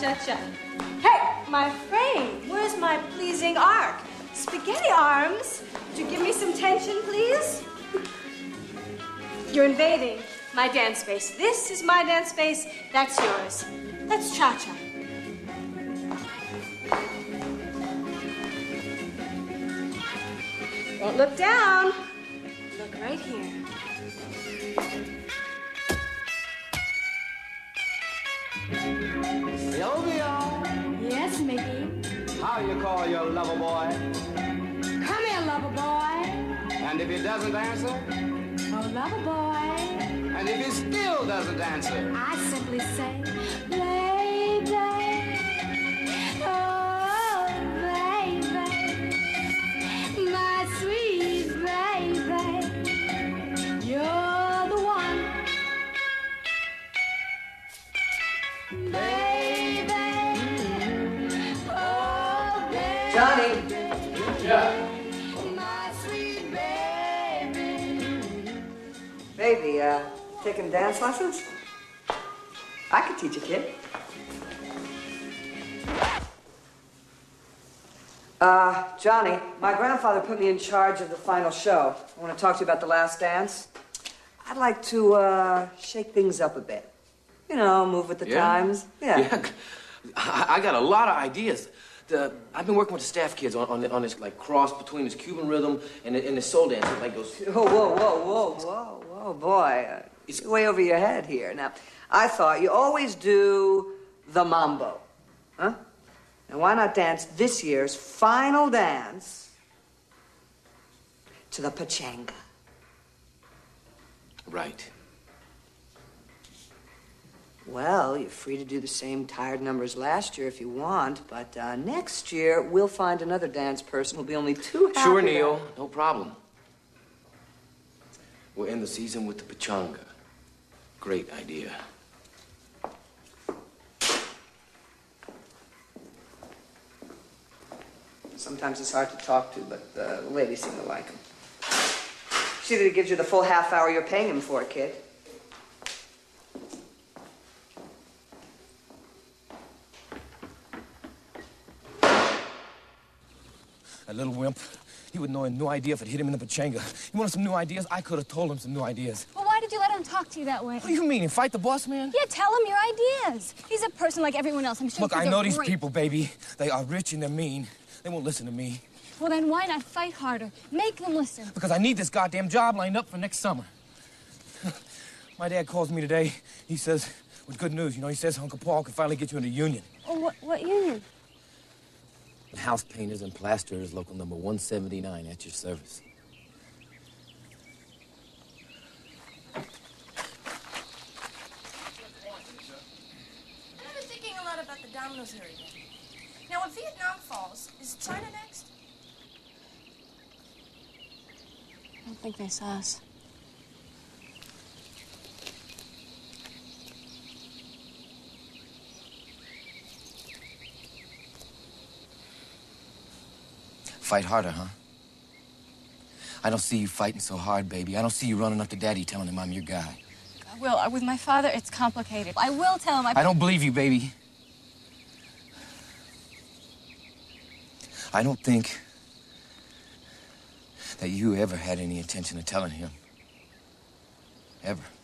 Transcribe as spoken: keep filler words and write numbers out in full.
cha-cha. Hey, my frame, where's my pleasing arc? Spaghetti arms, would you give me some tension, please? You're invading my dance space. This is my dance space, that's yours. Let's cha-cha. Don't look down. Look right here. Romeo. Yes, Mickey. How you call your lover boy? Come here, lover boy. And if he doesn't answer? Oh, lover boy. And if he still doesn't answer? I simply say, baby. Oh, baby. My sweet baby. You're the one. Baby. Oh, baby. Johnny. Yeah. My sweet baby. Baby, uh, taking dance lessons? I could teach a kid. Uh, Johnny, my grandfather put me in charge of the final show. I want to talk to you about The Last Dance. I'd like to, uh, shake things up a bit. You know, move with the Yeah? times. Yeah. Yeah. I, I got a lot of ideas. The, I've been working with the staff kids on, on, on this, like, cross between this Cuban rhythm and the, and the soul dance. It, like, goes... Whoa, whoa, whoa, whoa, whoa, whoa, boy. Uh, it's way over your head here. Now, I thought you always do the mambo. Huh? Now, why not dance this year's final dance to the pachanga? Right. Well, you're free to do the same tired numbers last year if you want, but uh, next year we'll find another dance person who'll be only too happy. Sure, to- Neil. No problem. We'll end the season with the pachanga. Great idea. Sometimes it's hard to talk to, but uh, the ladies seem to like him. See that he gives you the full half hour you're paying him for, kid. That little wimp, he would know no idea if it hit him in the pachanga. You wanted some new ideas? I could have told him some new ideas. Well, why did you let him talk to you that way? What do you mean, fight the boss man? Yeah, tell him your ideas. He's a person like everyone else. I'm sure. Look, he I thinks know they're these great. people, baby. They are rich and they're mean. They won't listen to me. Well, then why not fight harder? Make them listen. Because I need this goddamn job lined up for next summer. My dad calls me today. He says, with good news, you know, he says Uncle Paul can finally get you in the union. Oh, what, what union? House painters and plasterers, local number one seventy-nine, at your service. I've been thinking a lot about the dominoes area. Now, when Vietnam falls, is China next? I don't think they saw us. Fight harder, huh? I don't see you fighting so hard, baby. I don't see you running up to Daddy telling him I'm your guy. I will. With my father, it's complicated. I will tell him. I, I don't believe you, baby. I don't think that you ever had any intention of telling him. Ever.